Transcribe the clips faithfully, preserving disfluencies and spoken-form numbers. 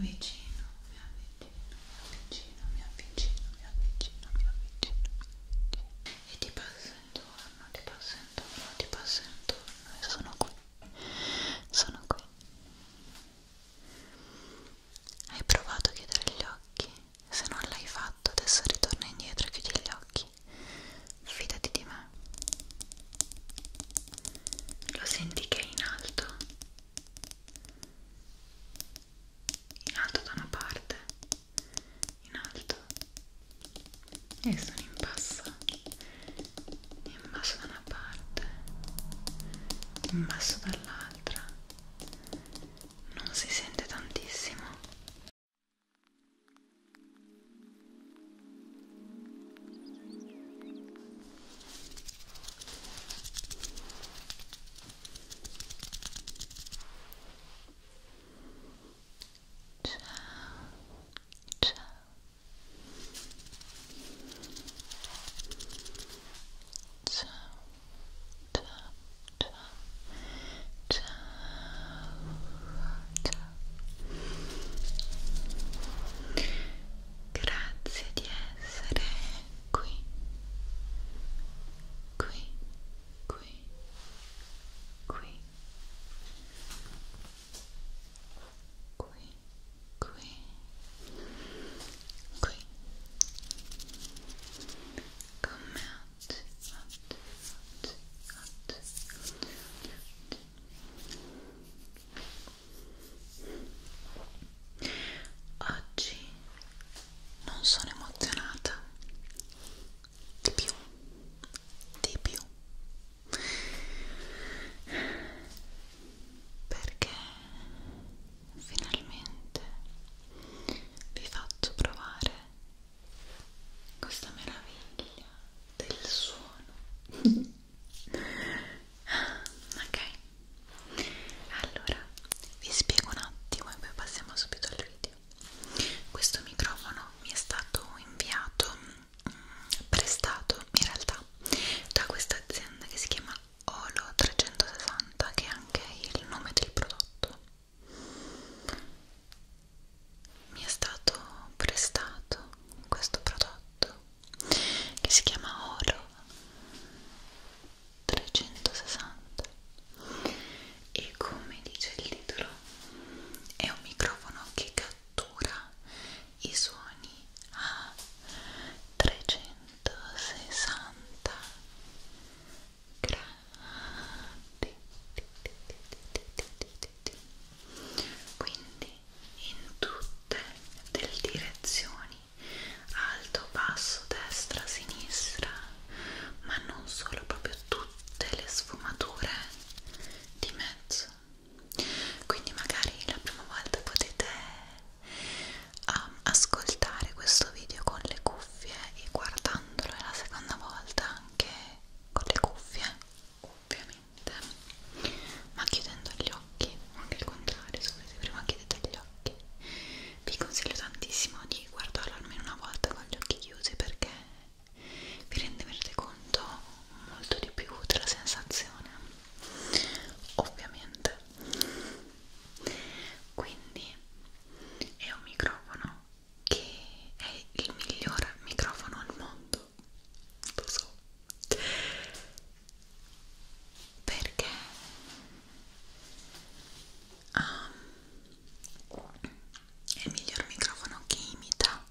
avvicino, mi avvicino, mi avvicino, mi avvicino, mi avvicino, mi avvicino e ti passo intorno, ti passo intorno, ti passo intorno e sono qui, sono qui. Hai provato a chiudere gli occhi? Se non l'hai fatto, adesso ritorna indietro e chiudi gli occhi. Fidati di me. Lo senti che è in alto? In alto da una parte, in alto, e sono in basso, in basso da una parte, in basso dall'altra. Non si sente tantissimo. Ciao, ciao. Ciao, ciao, ciao, ciao, ciao. Grazie di essere qui, qui, qui, qui, qui, qui, qui, con me oggi, oggi, oggi, oggi. Oggi non sono emozionata, di più, di più, perché finalmente vi faccio provare questa meraviglia del suono. Ok, allora vi spiego un attimo e poi passiamo subito al video. Questo microfono mi è stato inviato, mm, prestato in realtà da questa azienda che si chiama Olo trecentosessanta, che è anche il nome del prodotto. Mi è stato prestato questo prodotto che si chiama Olo trecentosessanta e, come dice il titolo, è un microfono che cattura i suoni a trecentosessanta gradi, quindi in tutte le direzioni, alto, basso, destra, sinistra, ma non solo, proprio tutte le sfumature di mezzo. Quindi magari la prima volta potete um, ascoltare questo video con le cuffie e guardandolo, e la seconda volta anche con le cuffie, ovviamente, ma chiudendo gli occhi, o anche il contrario, se volete prima chiudete gli occhi. Vi consiglio tantissimo di guardarlo almeno una volta con gli occhi chiusi, perché vi renderete conto molto di più della sensazione, ovviamente. Quindi è un microfono che è il miglior microfono al mondo, lo so, perché um, è il miglior microfono che imita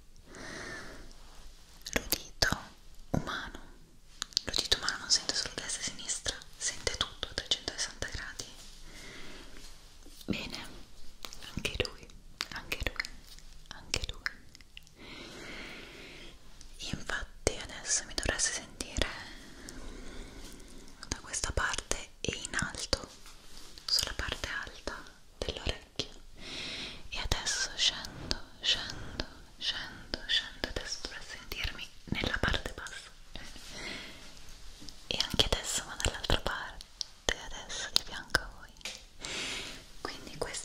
l'udito umano. L'udito umano non sente solo destra e sinistra, sente tutto a trecentosessanta gradi. Bene, anche lui, anche lui, anche lui. Infatti adesso mi dovreste sentire da questa parte e in alto, sulla parte alta dell'orecchio, e adesso scendo, scendo, scendo, scendo, adesso dovreste sentirmi nella parte bassa, e anche adesso, ma dall'altra parte, adesso di fianco a voi. Quindi questo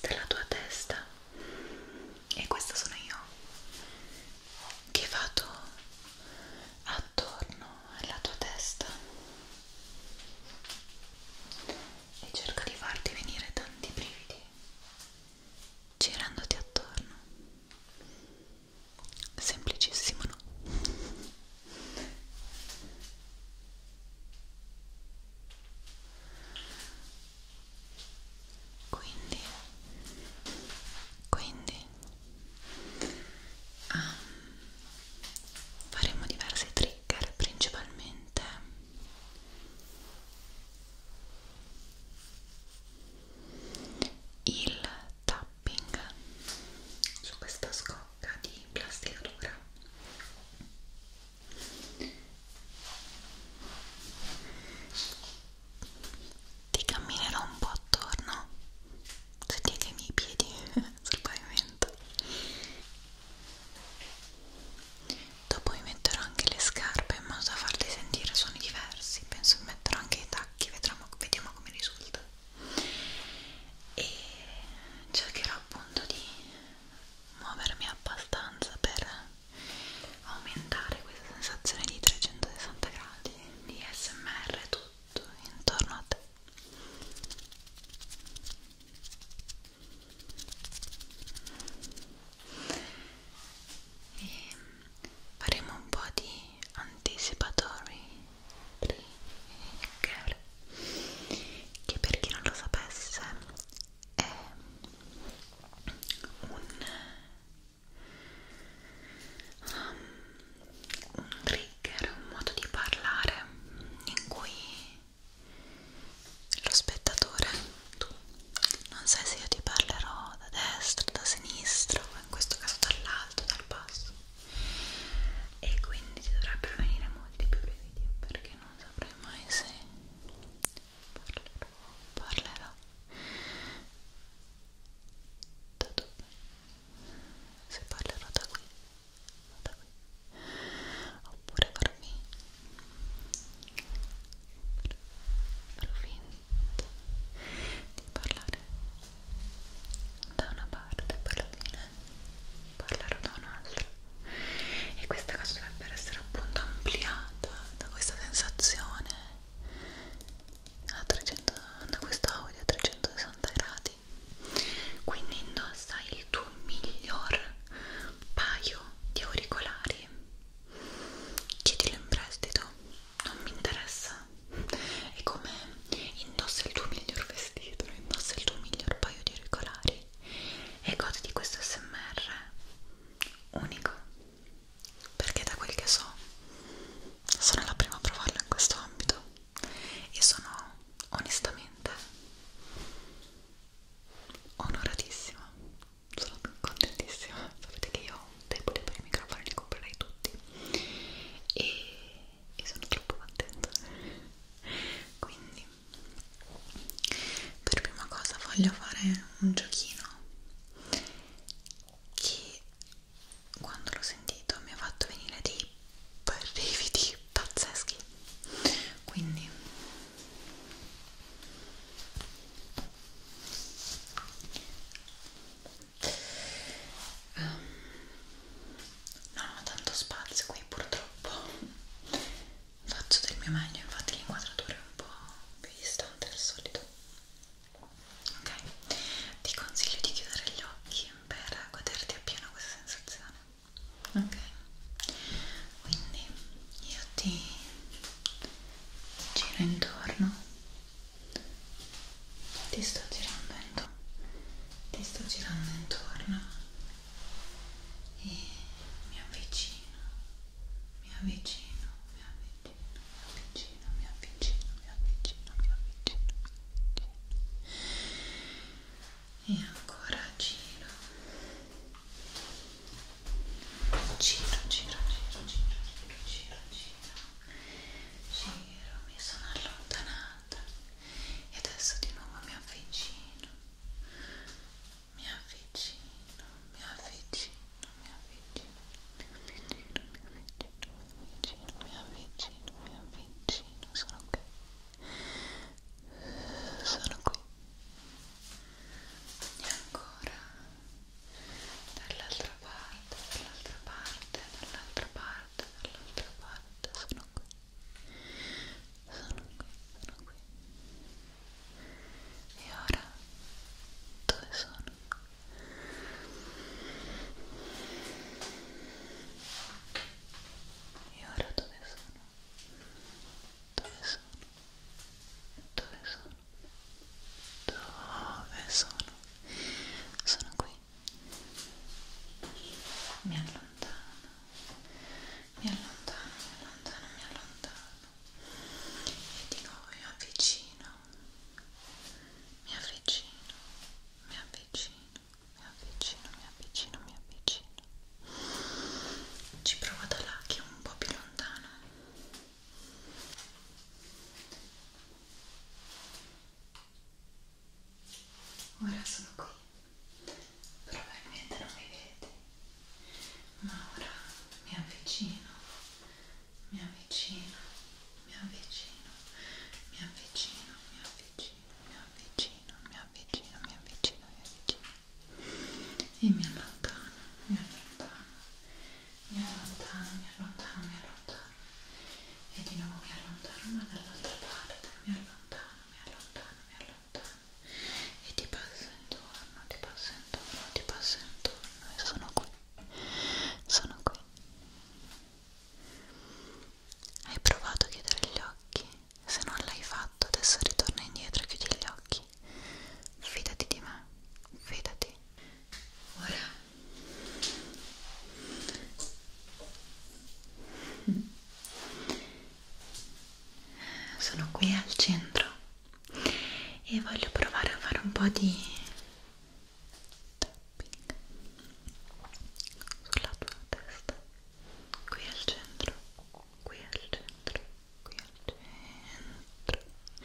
voglio fare un giochino che quando l'ho sentito mi ha fatto venire dei brividi pazzeschi, quindi um, non ho tanto spazio qui purtroppo, faccio del mio meglio, infatti l'inquadratura è un po' più distante del solito. Ok, ti consiglio di chiudere gli occhi per goderti appieno questa sensazione. Ok, quindi io ti giro intorno, ti sto girando intorno, ti sto girando intorno e mi avvicino, mi avvicino, mi avvicino, mi avvicino, mi avvicino, mi avvicino, mi avvicino, mi avvicino e ancora giro, giro, giro, giro, giro, giro, giro, giro, mi sono allontanata e adesso di nuovo mi avvicino, mi avvicino, mi avvicino, mi avvicino, mi avvicino, mi avvicino, mi avvicino, mi avvicino, sono qui, sono qui, e ancora, dall'altra parte, dall'altra parte, dall'altra parte, dall'altra parte, sono qui, sono qui, sono qui, e ora, dove sono? E ora dove sono? Dove sono? Dove sono? Dove sono? Sono qui. Mi allontano, mi allontano, mi allontano, mi allontano. E di nuovo mi avvicino, mi avvicino, mi avvicino, mi avvicino, mi avvicino, mi avvicino. Ci provo da là che è un po' più lontano. Ora sono qui, probabilmente non mi vedi, ma ora mi avvicino, mi avvicino, mi avvicino, mi avvicino, mi avvicino, mi avvicino, mi avvicino, mi avvicino, mi avvicino e mi allontano, mi allontano, mi allontano, mi allontano, mi allontano e di nuovo mi allontano ma dall'altra parte, mi allontano, mi allontano, mi allontano e ti passo intorno, ti passo intorno, ti passo intorno e sono qui, sono qui. Hai provato a chiudere gli occhi? Se non l'hai fatto adesso ritorna indietro e chiudi gli occhi, fidati di me, fidati. Ora sono qui al centro e voglio provare a fare un po' di tapping sulla tua testa, qui al centro, qui al centro, qui al centro.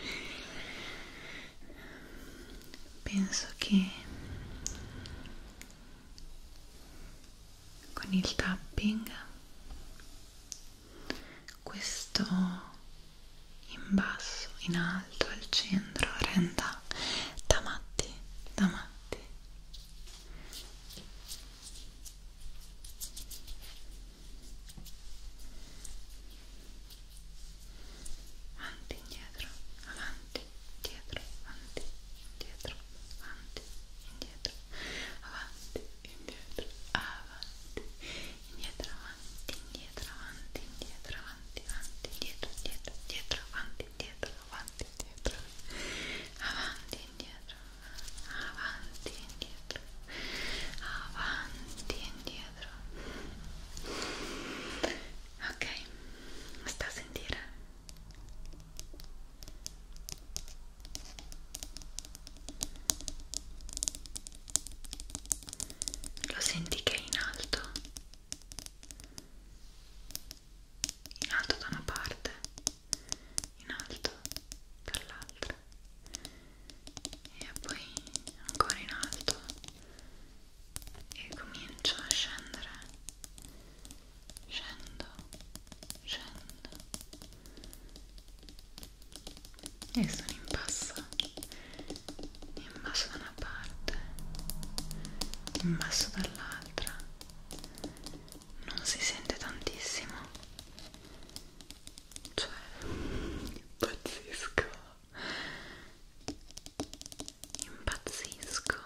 Penso che con il tapping questo in basso, in alto, al centro renda da matti, da matti. Avanti, indietro, avanti, dietro, avanti, dietro, avanti, indietro, avanti, indietro, avanti, indietro, avanti, indietro, avanti, indietro, avanti, avanti, indietro, dietro, dietro, avanti, indietro, avanti, indietro, avanti, indietro, avanti, in basso dall'altra, non si sente tantissimo, cioè impazzisco, impazzisco.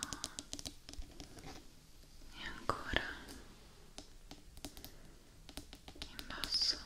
E ancora in basso.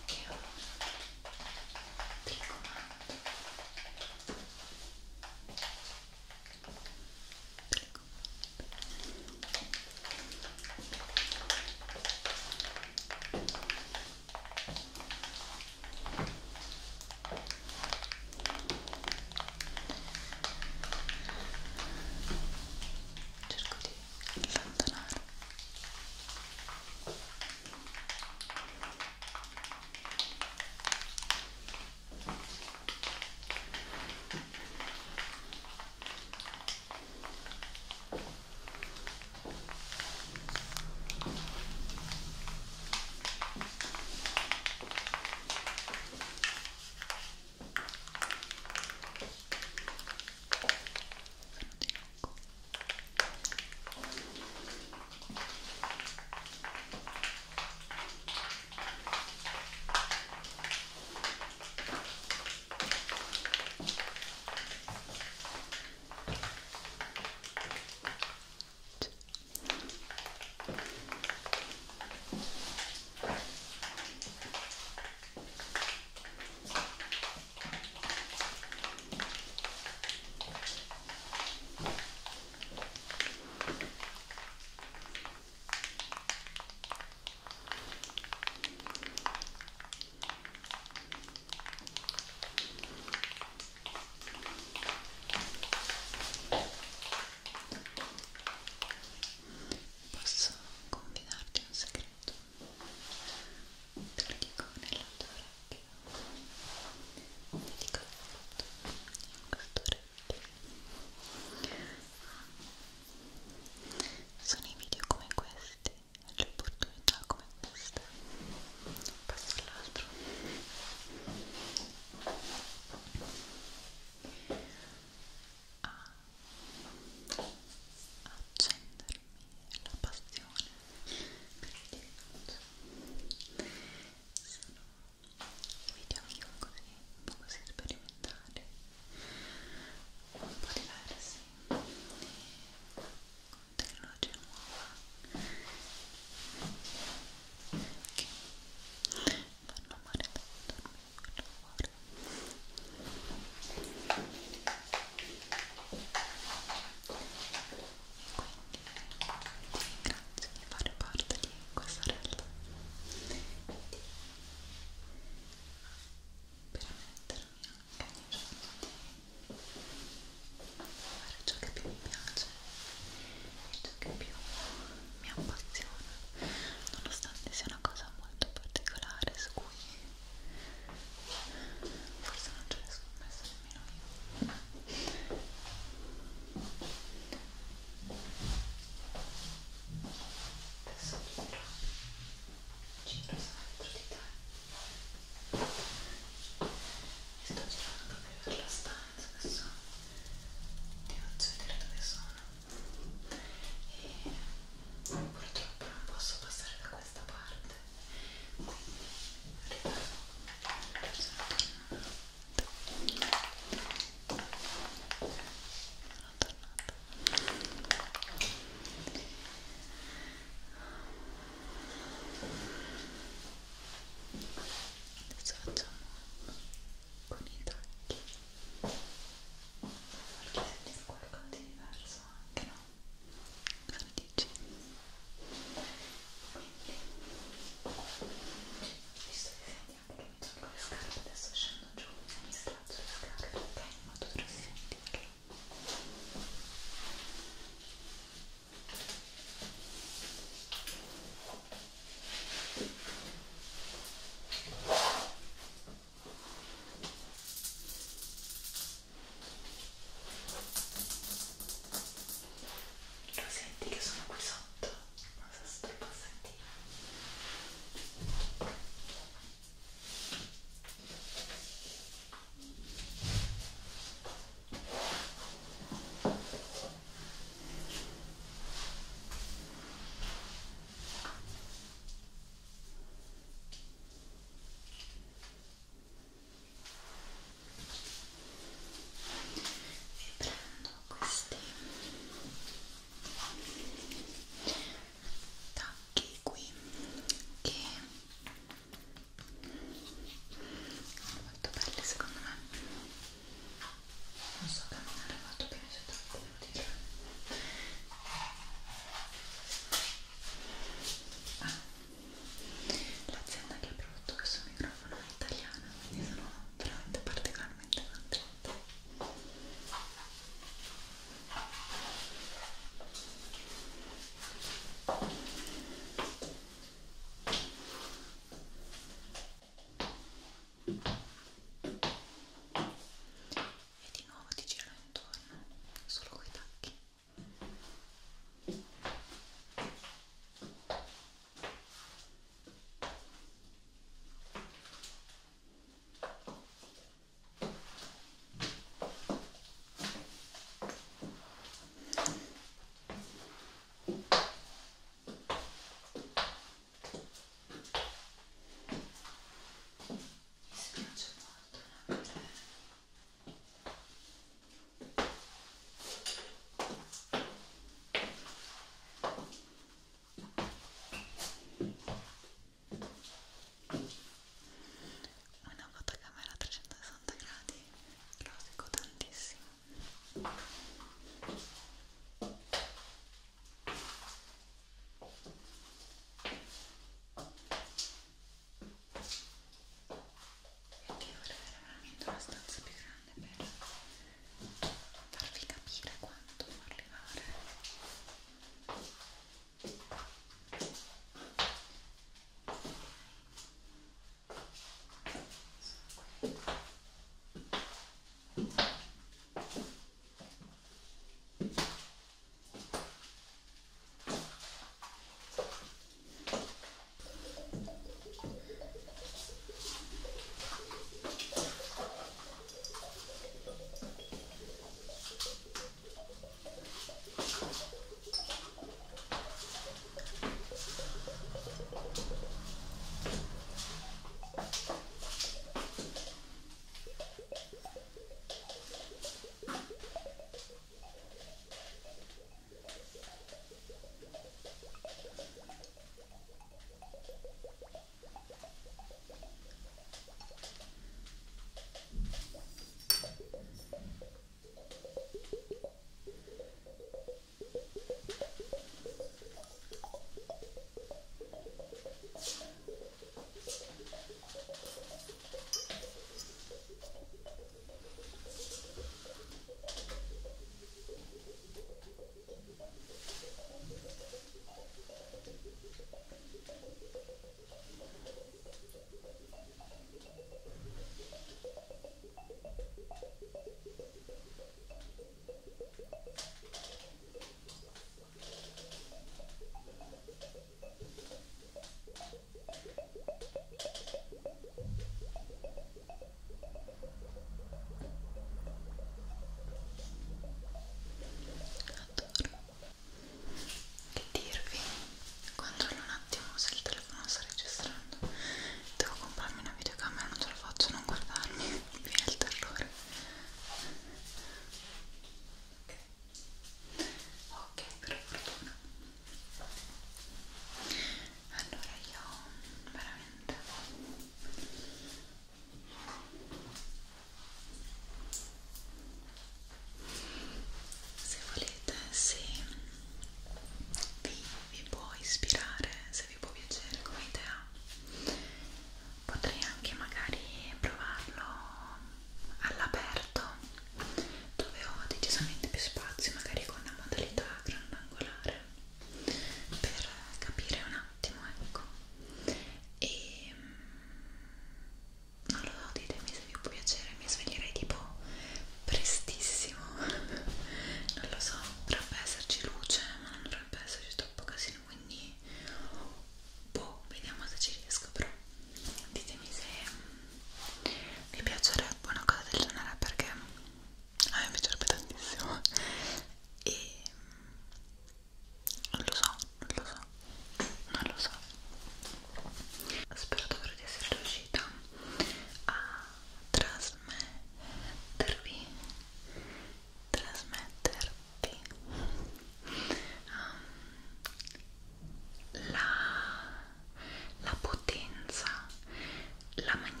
la maniera